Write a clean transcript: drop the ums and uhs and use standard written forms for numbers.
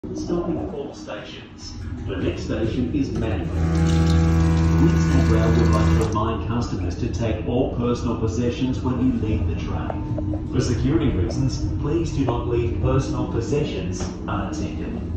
Stopping at all stations. The next station is Manly. Queensland Rail would like to remind customers to take all personal possessions when you leave the train. For security reasons, please do not leave personal possessions unattended.